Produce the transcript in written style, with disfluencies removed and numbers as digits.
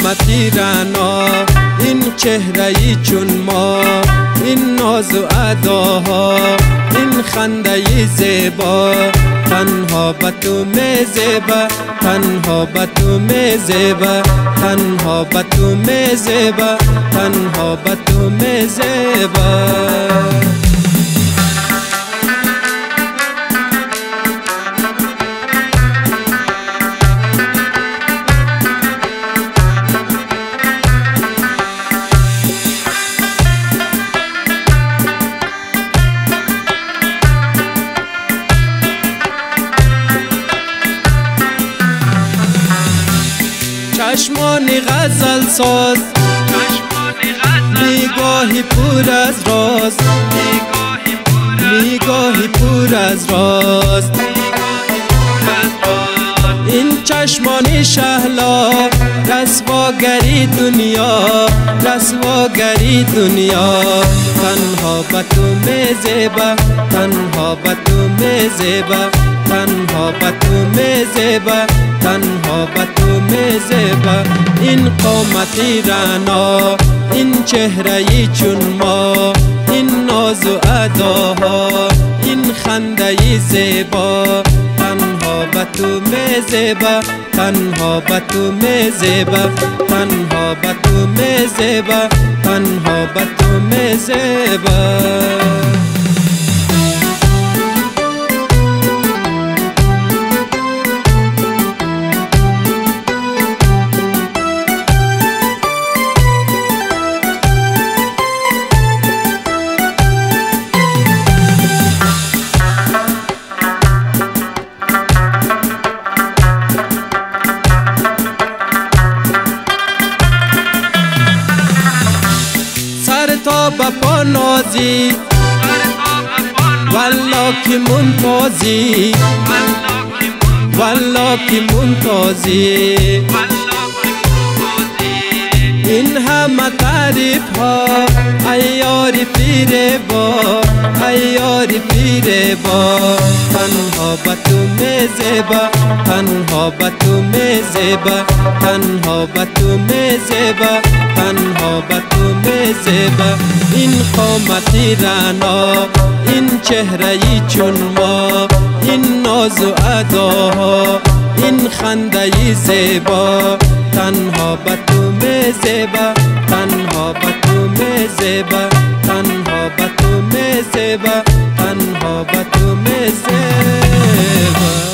قامتی رعنا، این چهره‌ای چون ما، این ناز و اداها، این خنده‌ای زیبا، تنها به تو می‌زیبه، تنها به تو می‌زیبه، تنها به تو می‌زیبه، تنها به تو می‌زیبه. چشمانی غزل ساز، نگاهی پر از راز، نگاهی پر از راز. این چشمانی شهلا، رسواگری دنیا، رسواگری دنیا. تنها به تو می‌زیبه، تنها به تو می‌زیبه، تنها به تو می‌زیبه، تنها به تو می‌زیبه. این قامتی رعنا، این چهره‌ای چون ما، این ناز و اداها، این خنده‌ای زیبا، تنها به تو می‌زیبه، تنها به تو می‌زیبه، تنها به تو می‌زیبه، تنها به تو می‌زیبه. تا بپا نازی، والله که ممتازی، والله که ممتازی. این همه تعریف ها ایاری پیره با، ایاری پیره با. تنها به تو می‌زیبه، تنها به تو می‌زیبه، تنها به تو می‌زیبه، تنها به تو می‌زیبه. این قامتی رعنا، این چهره‌ای چون ما، این ناز و اداها، این خنده‌ای زیبا، تنها به تو می‌زیبه، تنها به تو می‌زیبه، تنها به تو می‌زیبه، تنها به تو می‌زیبه.